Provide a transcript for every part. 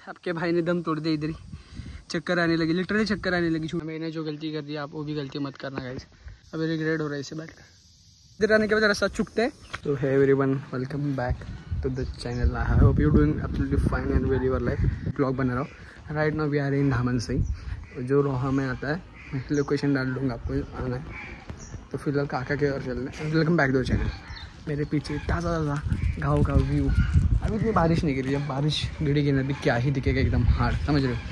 आपके भाई ने दम तोड़ दिया इधर ही, चक्कर आने लगी, लिटरली चक्कर आने लगी। मैंने जो गलती कर दी आप वो भी गलती मत करना गाइस। अभी रिग्रेट हो रहा है इसे बैठ कर, इधर आने के बाद रास्ता चुकते हैं। तो hi everyone, welcome back to the channel. I hope you doing absolutely fine and well your life. Blog बना रहा हूँ। Right now we are in Dhaman Singh, जो रोहा में आता है। मैं लोकेशन डाल दूँगा, आपको आना है। तो फिलहाल काका के और चल रहे हैं। Welcome back to the channel. मेरे पीछे ताज़ा गाँव का व्यू। अभी इतनी बारिश नहीं गिरी, जब बारिश गिरेगी ना अभी क्या ही दिखेगा, एकदम हार्ड, समझ रहे हो।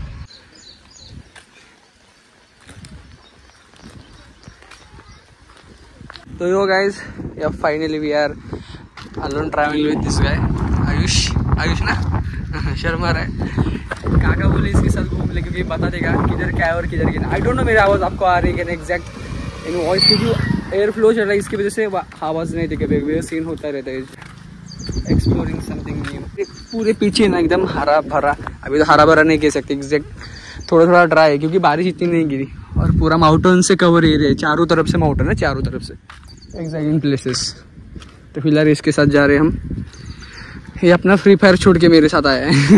तो yo guys, yeah finally we are alone travelling with this guy Ayush ना शर्मा रहा है। काका बोले इसके साथ घूम ले, क्योंकि बता देगा किधर क्या है और किधर क्या। आई डोंट नो मेरी आवाज़ आपको आ रही है कि एग्जैक्ट इन वॉइस, क्योंकि एयर फ्लो चल रहा है, इसकी वजह से आवाज़ नहीं दिखे। सीन होता रहता है, एक्सप्लोरिंग समथिंग न्यू। पूरे पीछे ना एकदम हरा भरा, अभी तो हरा भरा नहीं कह सकते, एग्जैक्ट थोड़ा थोड़ा ड्राई है, क्योंकि बारिश इतनी नहीं गिरी। और पूरा माउंटेन से कवर एरिया है, चारों तरफ से माउंटेन है, चारों तरफ से एग्जैक्ट इन प्लेसेस। तो फिलहाल इसके साथ जा रहे हैं हम। ये अपना फ्री फायर छोड़ के मेरे साथ आया है।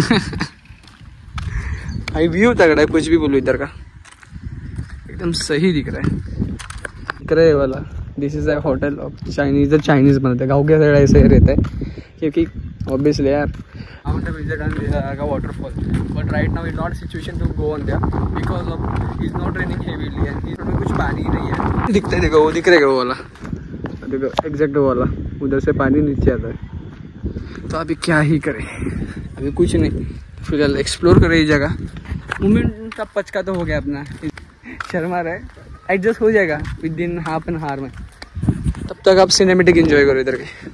भाई व्यू तगड़ा है, कुछ भी बोलो इधर का, एकदम सही दिख रहा है वाला। This is a hotel of Chinese. इधर चाइनीज बनता है, गाँव के साइड ऐसे रहता है, क्योंकि ऑब्वियसली यार का waterfall. But right now is not situation to go on there because of is not raining heavily and कुछ पानी नहीं है। दिखता है, देखो वो दिख रहेगा वो वाला, देखो एग्जैक्ट वो वाला, उधर से पानी नीचे आता है। तो अभी क्या ही करें, अभी कुछ नहीं, फिलहाल एक्सप्लोर करें ये जगह। मूवमेंट का पचका तो हो गया अपना, शर्मा रहा है, एडजस्ट हो जाएगा within half an hour में। तब तक आप सिनेमेटिक एंजॉय करो इधर के।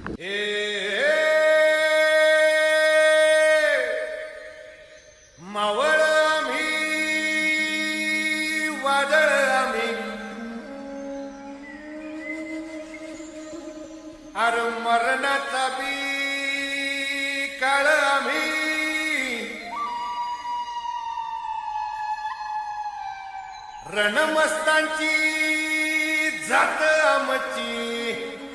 मरणाचा बी काळ आम्ही, रणमस्तांची जात आमची,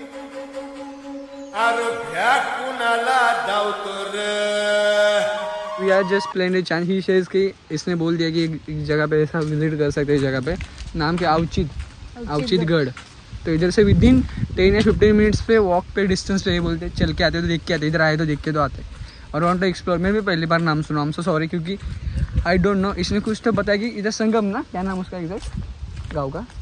आरोग्या कुणाला धावतो रे। वी आर जस्ट प्लेन चांद। ही शेज की इसने बोल दिया कि एक जगह पे ऐसा विजिट कर सकते हैं, इस जगह पे नाम क्या, अवचितगढ़। तो इधर से विद इन 10 या 15 मिनट्स पे वॉक पे डिस्टेंस पे बोलते चल के आते तो देख के आते, इधर आए तो देख के तो आते। और वॉन्ट टू एक्सप्लोर। मैं भी पहली बार नाम सुना, सो सॉरी, क्योंकि आई डोंट नो। इसने कुछ तो बताया कि इधर संगम ना, क्या नाम उसका एग्जैक्ट गाँव का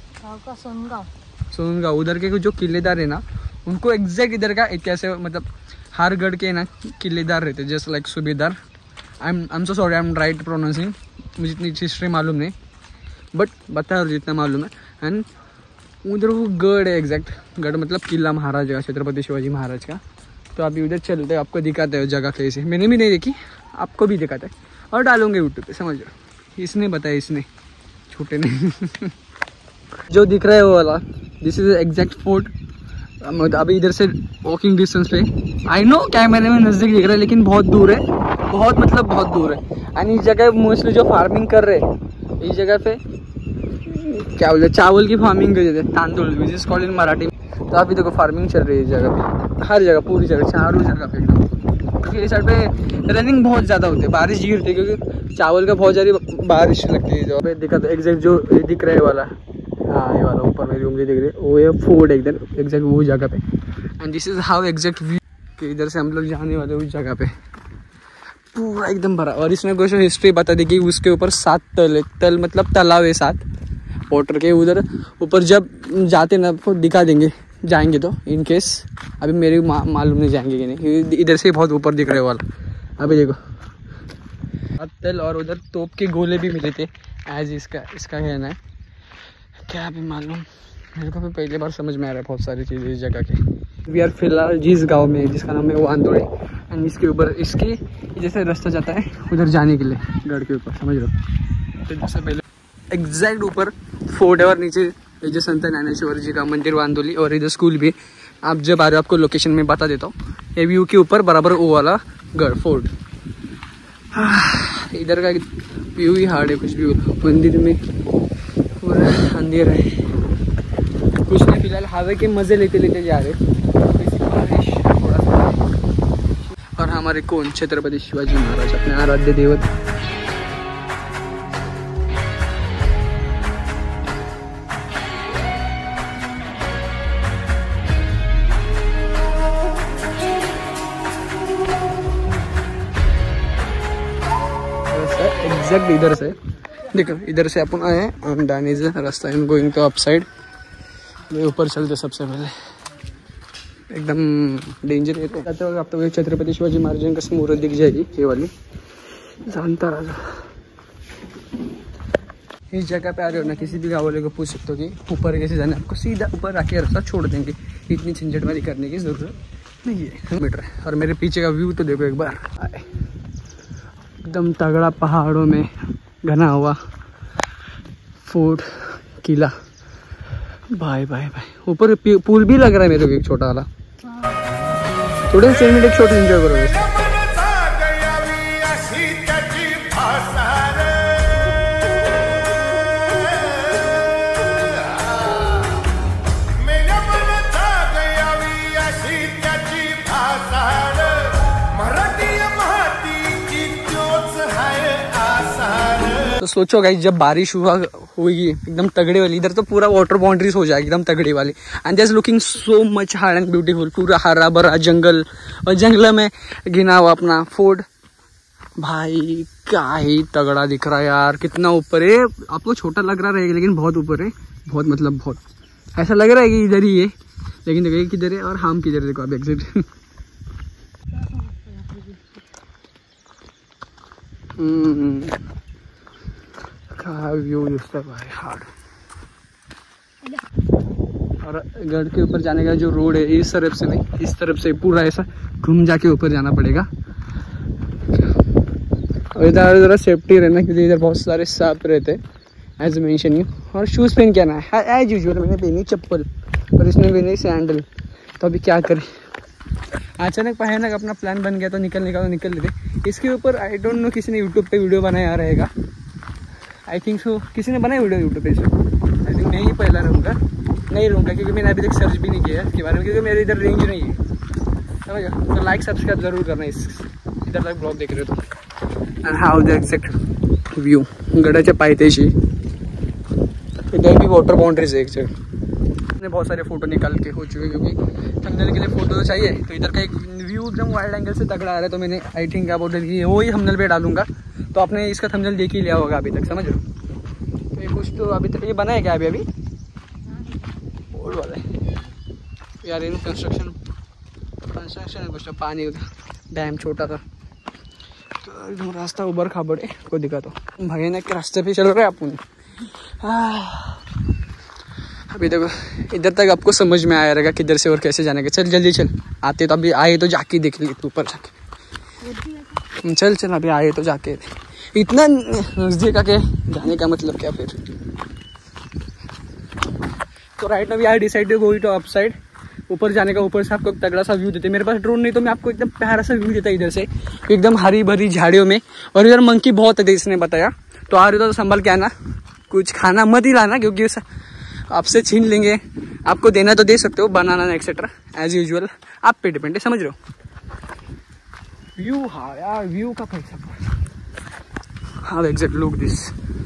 सोनगांव। उधर के जो किलेदार है ना, उनको एग्जैक्ट इधर का इतिहास है, मतलब हर गढ़ के ना किलेदार रहते, जस्ट लाइक सूबेदार। I am so sorry, I am right pronouncing, मुझे इतनी हिस्ट्री मालूम नहीं, बट बता रहा जितना मालूम है। एंड उधर वो गढ़ है, एग्जैक्ट गढ़ मतलब किला महाराज का, छत्रपति शिवाजी महाराज का। तो अभी उधर चलते हैं, आपको दिखाते हैं जगह कैसे। मैंने भी नहीं देखी, आपको भी दिखाते हैं और डालूंगे यूट्यूब पे, समझ लो। इसने बताया, इसने, छोटे ने। जो दिख रहा है वो वाला, दिस इज एग्जैक्ट फोर्ट। अभी इधर से वॉकिंग डिस्टेंस पे, आई नो कैमरे में नज़दीक दिख रहा है, लेकिन बहुत दूर है, बहुत मतलब बहुत दूर है। एंड इस जगह मोस्टली जो फार्मिंग कर रहे हैं, इस जगह पे क्या बोलते, चावल की फार्मिंग कर देते हैं, तांदुल, which is called in Marathi. तो अभी देखो फार्मिंग चल रही है इस जगह पे, हर जगह, पूरी जगह, चारों जगह पे एकदम। क्योंकि इस साइड पे रनिंग बहुत ज़्यादा होती है, बारिश गिरती है, क्योंकि चावल का बहुत ज़्यादा बारिश लगती है। जो पे दिखा तो एग्जैक्ट जो दिख रहा है वाला, हाँ ये वाला ऊपर मेरी उंगली दिख रही है, वो है फोर्ट एकदम एग्जैक्ट वो जगह पे। And this is how exact view कि इधर से हम लोग जाने वाले उस जगह पे, पूरा एकदम भरा। और इसने कुछ हिस्ट्री बता दी कि उसके ऊपर 7 तल है, तल मतलब तालाब है 7 वाटर के। उधर ऊपर जब जाते ना आपको दिखा देंगे, जाएंगे तो इन केस, अभी मेरे मालूम नहीं जाएंगे कि नहीं। इधर से बहुत ऊपर दिख रहे वाला, अभी देखो तल। और उधर तोप के गोले भी मिले थे, एज इसका कहना है, क्या अभी मालूम, मेरे को भी पहली बार समझ में आ रहा है बहुत सारी चीज़ें इस जगह की। वी आर फिलहाल जिस गांव में, जिसका नाम है वो आंदोड़े। एंड इसके ऊपर इसकी जैसे रास्ता जाता है उधर जाने के लिए, गढ़ के ऊपर, समझ लो। तो जैसे पहले एग्जैक्ट ऊपर फोर्ट है, और नीचे जो संत ज्ञानेश्वर जी का मंदिर वांदोली, और इधर स्कूल भी। आप जब आ रहे हो आपको लोकेशन में बता देता हूँ। ये व्यू के ऊपर बराबर वो वाला गढ़ फोर्ट। इधर का व्यू ही हार्ड है, कुछ भी मंदिर में पूरा अंधेरा है, कुछ नहीं। फिलहाल हवा के मज़े लेते लेते जा रहे, बारिश थोड़ा सा। और हमारे कौन, छत्रपति शिवाजी महाराज, अपने आराध्य देवत। एग्जैक्ट इधर से देखो, इधर से अपन आए एंड डैन इज रास्ता in going to up side. ऊपर चलते सबसे पहले, एकदम डेंजर एरिया जाते वक्त आपको छत्रपति शिवाजी महाराज का मूर्ति दिख जाएगी, ये वाली जानता राजा। इस जगह पे आ रहे हो ना, किसी भी गाँव वाले को पूछ सकते हो कि ऊपर कैसे जाना है, आपको सीधा ऊपर आके रास्ता छोड़ देंगे, इतनी झंझट वाली करने की जरूरत नहीं है। मीटर है। और मेरे पीछे का व्यू तो देखो एक बार, एकदम तगड़ा पहाड़ों में घना हुआ फोर्ट किला। भाई भाई भाई ऊपर पुल भी लग रहा है मेरे को, एक छोटा वाला। थोड़े से मिनट एक शॉट एंजॉय करो। तो सोचो गाइस, जब बारिश हुई एकदम तगड़े वाली, इधर तो पूरा वाटर बाउंड्रीज हो जाएगी एकदम तगड़ी वाली। And just looking so much hard and beautiful, पूरा हरा भरा जंगल, और जंगल में घिना हुआ अपना फोर्ट। भाई क्या ही तगड़ा दिख रहा है यार, कितना ऊपर है। आपको छोटा लग रहा है लेकिन बहुत ऊपर है, बहुत मतलब बहुत ऐसा लग रहा है कि इधर ही है, लेकिन देखिए किधर है और हम किधर, देखो आप एग्जिट। व्यू दिखता है भाई हार्ड। और गढ़ के ऊपर जाने का जो रोड है, इस तरफ से नहीं, इस तरफ से पूरा ऐसा घूम जाके ऊपर जाना पड़ेगा। और इधर ज़रा सेफ्टी रहना, क्योंकि इधर बहुत सारे सांप रहते हैं एज मेंशन यू। और शूज़ पहन के आना है एज यूजुअल। मैंने पहनी चप्पल और इसने पहनी सैंडल, तो अभी क्या करें। अचानक पहनक अपना प्लान बन गया तो निकलने का, तो निकल लेते। इसके ऊपर आई डोंट नो किसी ने यूट्यूब पे वीडियो बनाया रहेगा, आई थिंक सो किसी ने बनाया वीडियो यूट्यूब पे। आई थिंक मैं ही पहला नहीं रहूँगा, क्योंकि मैंने अभी तक सर्च भी नहीं किया है इसके बारे में, क्योंकि मेरे इधर रेंज नहीं है, समझो। तो लाइक सब्सक्राइब जरूर करना इस इधर तक ब्लॉग देख रहे हो तो। And how the exact view गडाच्या पायथ्याशी, इधर भी वाटर बाउंड्रीज है एक जगह। मैंने बहुत सारे फोटो निकाल के हो चुके, क्योंकि थंबनेल के लिए फोटो तो चाहिए। तो इधर का एक व्यू एकदम वाइड एंगल से तगड़ा आ रहा है, तो मैंने आई थिंक क्या बोलते हैं वो ही थंबनेल पे डालूंगा। तो आपने इसका थंबनेल देख ही लिया होगा अभी तक, समझ लो। तो ये कुछ तो अभी तक ये बना है क्या अभी ओल्ड वाला है यार, इन कंस्ट्रक्शन है कुछ, तो पानी डैम छोटा था, तो एकदम रास्ता उबर खाबड़े को दिखा। तो भयानक के रास्ते पे चल रहे हैं अपन। अभी देखो इधर तक आपको समझ में आया रहेगा किधर से और कैसे जाने का। चल जल्दी चल, आते तो अभी आए तो जाके देख ली तू ऊपर जाके। चल चल अभी आए तो जाके, इतना नजदीक आके जाने का मतलब क्या फिर। तो right now we are decide to go to up side, ऊपर जाने का। ऊपर से आपको तगड़ा सा व्यू देते। मेरे पास ड्रोन नहीं तो मैं आपको एकदम प्यारा सा व्यू देता इधर से, एकदम हरी भरी झाड़ियों में। और इधर मंकी बहुत है इसने बताया, तो आ रहे तो संभल के आना, कुछ खाना मत ही लाना, क्योंकि आपसे छीन लेंगे। आपको देना तो दे सकते हो, बनाना एक्सेट्रा एज यूजुअल आप पे डिपेंड है, समझ रहे हो। व्यू हाँ यार, व्यू का पैसा। हाँ एग्जैक्ट लुक दिस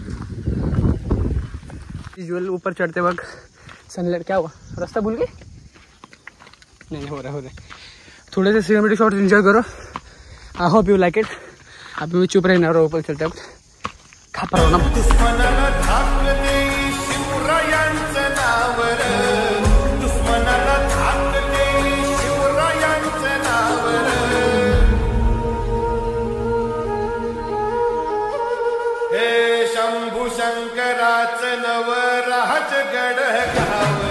यूजुअल। ऊपर चढ़ते वक्त सनलाइट, क्या हुआ रास्ता भूल गए? नहीं हो रहा थोड़े से सिनेमैटिक शॉट्स एंजॉय करो। I hope you like it. अभी मैं चुप रहना रहा, ऊपर चलते वक्त खापर होना। शंभू शंकराचं नवराज गड घावर।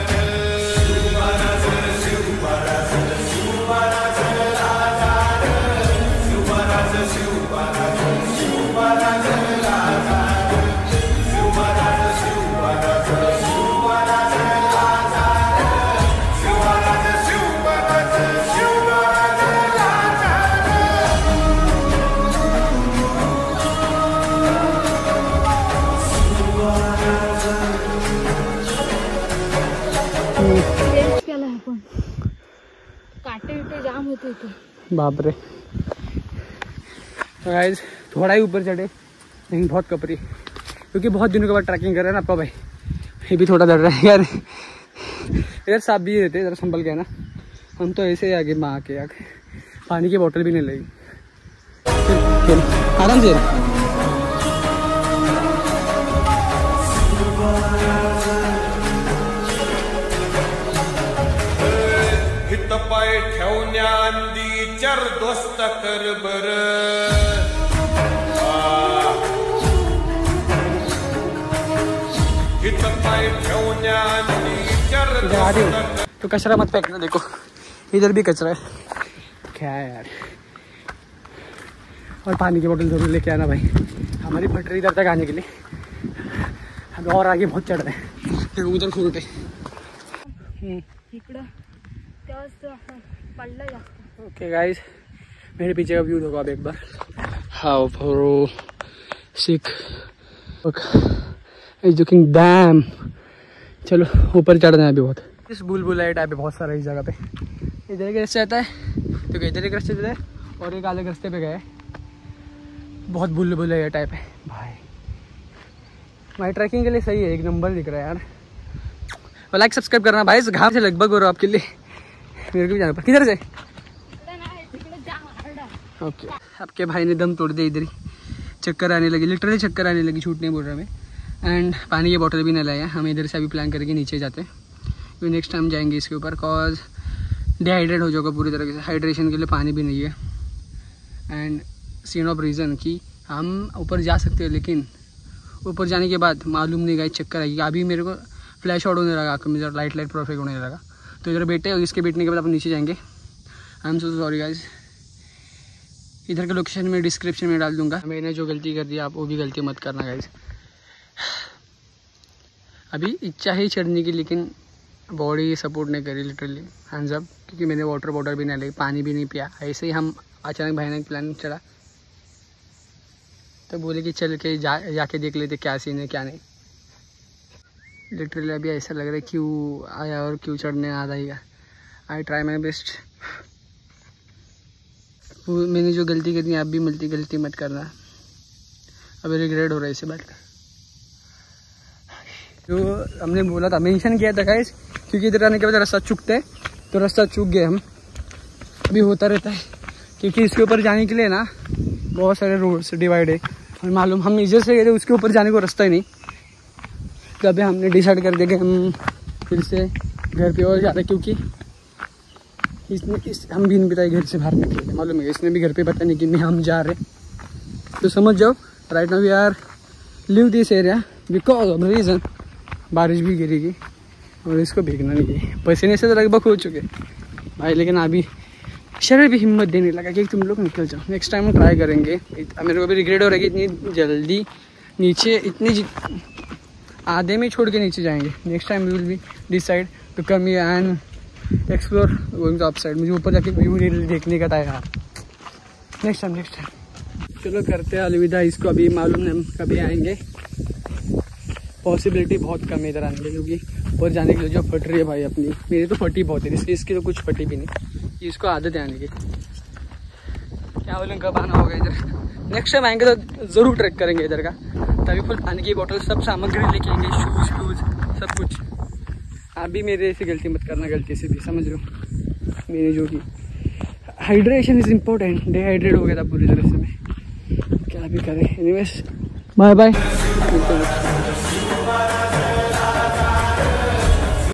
बापरे तो गाइस थोड़ा ही ऊपर चढ़े लेकिन बहुत कपरी, क्योंकि बहुत दिनों के बाद ट्रैकिंग कर रहे हैं ना अपा भाई। ये भी थोड़ा डर रहा है यार, इधर साफ भी रहते इधर संभल के ना। हम तो ऐसे ही आगे माँ के आगे पानी की बोतल भी नहीं लगी। आराम से हित पाय ठेवण्याआधी चार दोस्त कर बर, हित पाय ठेवण्याआधी चार दोस्त। तो कचरा मत फेंकना, देखो इधर भी कचरा है, क्या है यार। और पानी की बोतल जरूर लेके आना भाई, हमारी फटरी इधर तक आने के लिए। हम और आगे बहुत चढ़ रहे हैं, फिर उधर खुरटे। ओके गाइस, मेरे पीछे का व्यू देखो अब एक बार। How for sick is looking dam. चलो ऊपर चढ़ना है अभी बहुत। इस बुलबुला टाइप है बहुत सारा इस जगह पे। इधर एक रास्ते आता है तो इधर एक रास्ते पे और एक अलग रास्ते पे गए। बहुत बुलबुला टाइप है भाई। भाई ट्रैकिंग के लिए सही है, एक नंबर दिख रहा है यार। लाइक सब्सक्राइब करना भाई, इस घाट से लगभग हो रहा आपके लिए। मेरे को भी जाना पड़ा। किधर से? ओके आपके भाई ने दम तोड़ दिया, इधर ही चक्कर आने लगी, लिटरली चक्कर आने लगी, झूठ नहीं बोल रहा मैं। एंड पानी की बोतल भी नहीं लाया, हम इधर से अभी प्लान करके नीचे जाते हैं, क्योंकि नेक्स्ट टाइम जाएंगे इसके ऊपर। कॉज डिहाइड्रेट हो जाएगा पूरी तरीके से, हाइड्रेशन के लिए पानी भी नहीं है। एंड सीन ऑफ रीज़न कि हम ऊपर जा सकते हैं, लेकिन ऊपर जाने के बाद मालूम नहीं गए चक्कर आएगी। अभी मेरे को फ्लैश आउट होने लगा, आँख में लाइट परफेक्ट होने लगा। तो इधर बैठे और इसके बैठने के बाद अपन नीचे जाएंगे। I am so sorry guys. इधर का लोकेशन मैं डिस्क्रिप्शन में डाल दूंगा। मैंने जो गलती कर दी आप वो भी गलती मत करना गाइज। अभी इच्छा ही चढ़ने की, लेकिन बॉडी सपोर्ट नहीं करी लिटरली, हैंड्स अप। क्योंकि मैंने वाटर बॉटल भी नहीं ली, पानी भी नहीं पिया। ऐसे ही हम अचानक भयानक प्लान चला, तो बोले कि चल के जाके देख लेते क्या सीन है क्या नहीं। लिटरली अभी ऐसा लग रहा है क्यों आया और क्यों चढ़ने आ जाएगा। I try my best. मैंने जो गलती कर दी आप भी गलती मत करना। अभी रिग्रेट हो रहा है इसे बात का। जो हमने बोला था, मेंशन किया था गाइस, क्योंकि इधर आने के बाद रास्ता चूकते हैं, तो रास्ता चूक गए हम। अभी होता रहता है, क्योंकि इसके ऊपर जाने के लिए ना बहुत सारे रोड्स डिवाइड है। और मालूम हम इधर से गए थे, उसके ऊपर जाने को रास्ता ही नहीं। तो अभी हमने डिसाइड कर दिया कि हम फिर से घर पे और जा रहे, क्योंकि हम भी नहीं बताए घर से बाहर निकले। मालूम है इसने भी घर पे बताने कि हम जा रहे। तो समझ जाओ, right now we are leave this area because of reason बारिश भी गिरेगी और इसको भीगना नहीं है। पसीने से तो लगभग हो चुके भाई, लेकिन अभी शरीर भी हिम्मत देने लगा कि तुम लोग निकल जाओ। नेक्स्ट टाइम ट्राई करेंगे। मेरे को भी रिग्रेट हो रहा है कि इतनी जल्दी नीचे आधे में छोड़ के नीचे जाएंगे। Next time we will be decide to come here and explore going to up side. मुझे ऊपर जाके व्यू देखने का था यार। नेक्स्ट टाइम चलो करते हैं अलविदा इसको। अभी मालूम नहीं हम कभी आएंगे, पॉसिबिलिटी बहुत कम है इधर आने की, क्योंकि ऊपर जाने के लिए जो फट रही है भाई अपनी। मेरी तो फटी बहुत है, इसकी तो कुछ फटी भी नहीं, इसको आदत है आने की। क्या बोलें कब आना होगा इधर। नेक्स्ट टाइम आएंगे तो ज़रूर ट्रैक करेंगे इधर का। तभी फुल पानी की बोतल सब सामग्री लेके आएंगे, शूज़ सब कुछ। आप भी मेरे से गलती मत करना, गलती से भी समझ लो। मैंने जो कि हाइड्रेशन इज़ इम्पोर्टेंट, डिहाइड्रेट हो गया था पूरी तरह से मैं, क्या भी करें। Anyways bye bye.